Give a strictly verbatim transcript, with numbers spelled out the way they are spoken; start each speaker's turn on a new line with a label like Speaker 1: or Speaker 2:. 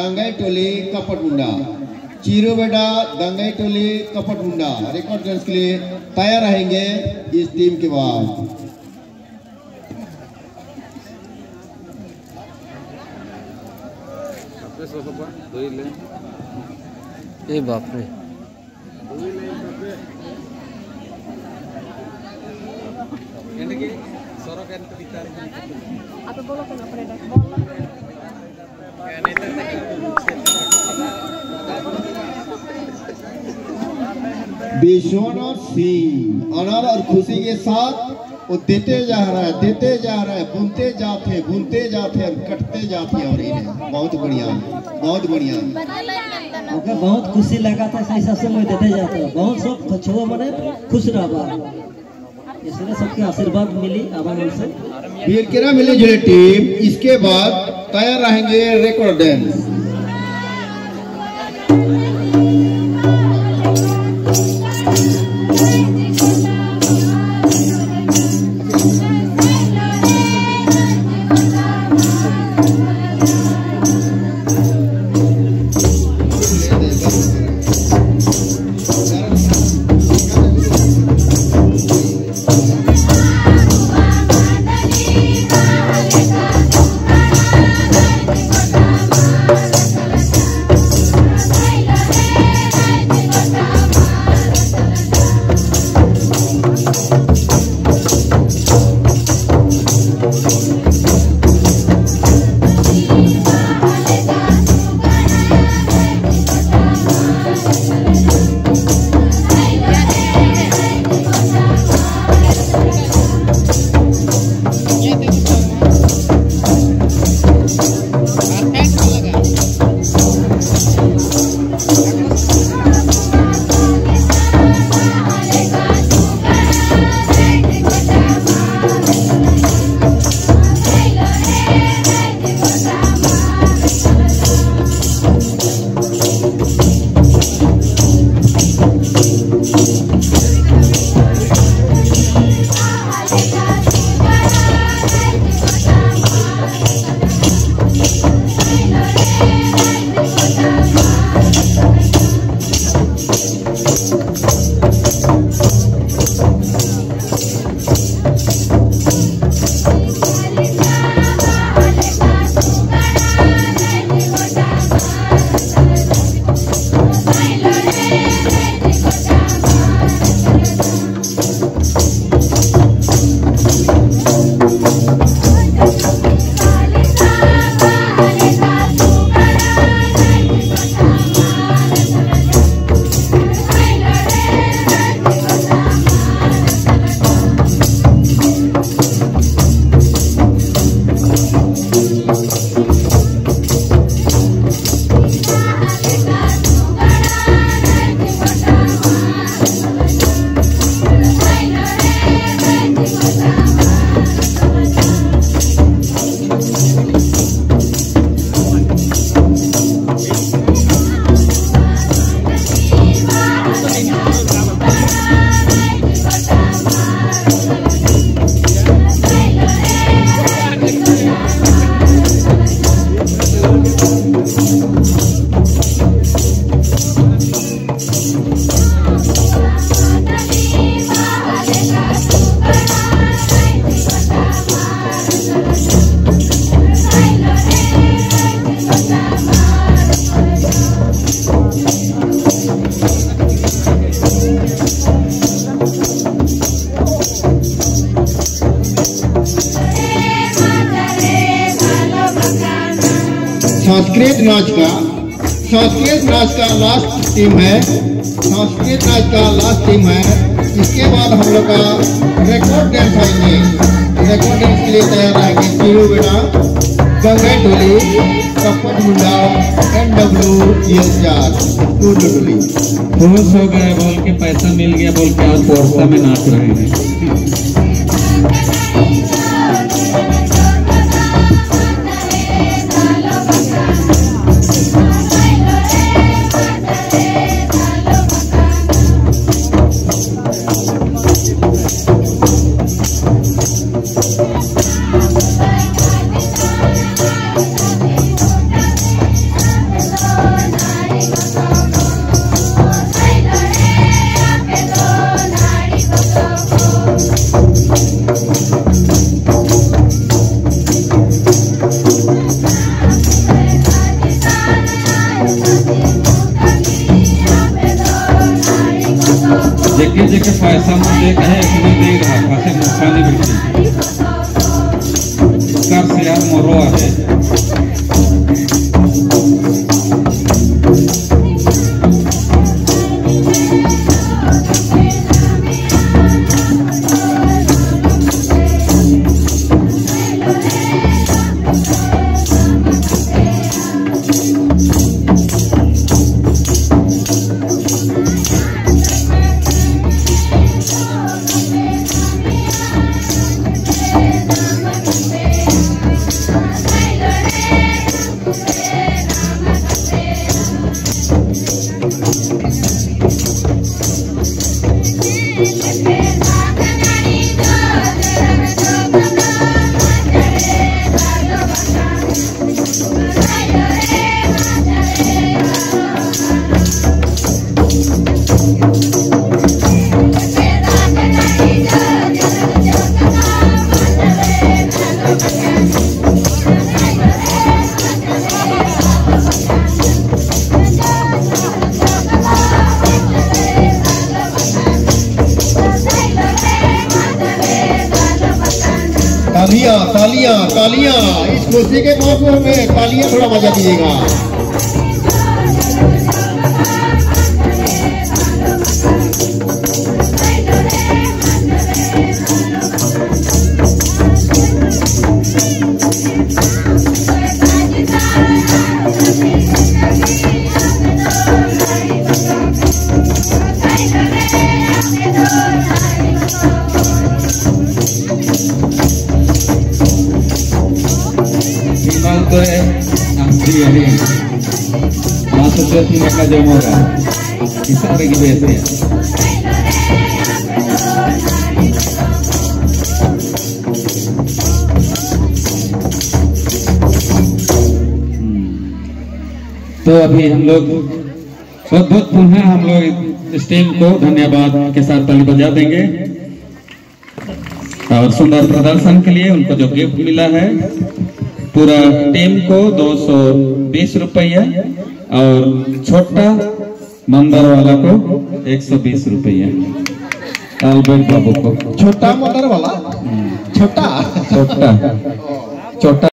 Speaker 1: दंगाई टोली कपटमुंडा, Chiru बेटा दंगाई टोली कपटमुंडा record dance के लिए तैयार रहेंगे इस टीम के बाद।
Speaker 2: ए बाप रे
Speaker 1: विश्वनाथ सिंह आनंद और खुशी के साथ वो देते जा रहा है देते जा रहा है बुनते जाते बुनते जाते और कटते जाते और बहुत बढ़िया बहुत बढ़िया
Speaker 3: ओके बहुत खुशी लगा था सही सबसे मैं देते जाता हूँ बहुत सब छुआ मने खुश रहा इसलिए सबके आशीर्वाद मिली आवाज से
Speaker 1: वीर केरा मिली जुली टीम इसके बाद तैयार रहेंगे रिकॉर्ड डांस। संस्कृत नाच का संस्कृत नाच का लास्ट टीम है संस्कृत नाच का लास्ट टीम है इसके बाद हम लोग का रिकॉर्ड डांस आएंगे। रिकॉर्ड डांस के लिए तैयार रहेंगे चीरू बेटा गंगा टोली कपटमुंडा एन डब्ल्यू एस चार टू टोली
Speaker 4: खुश हो गए बोल के पैसा मिल गया बोल के आज पोस्ता में नाच रहे हैं। जेके जेके पैसा मुझे कहे इसमें दे रहा पासे मौका नहीं मिलती कर से यार मोरो है
Speaker 1: तालियां तालियां तालियां इस खुशी के मौसम में तालियां थोड़ा मजा दीजिएगा।
Speaker 4: तो है जी अरे मास्टर से तीन का जम हो रहा इस तरह की बेस है। तो अभी हम लोग बहुत बहुत पुनः हम लोग इस टीम को धन्यवाद के साथ ताली बजा देंगे और सुंदर प्रदर्शन के लिए उनको जो गिफ्ट मिला है पूरा टीम को दो सौ बीस रुपया और छोटा मंदिर वाला को एक सौ बीस रुपया अल्बर्ट बाबू को
Speaker 1: छोटा मंदिर वाला छोटा
Speaker 4: छोटा छोटा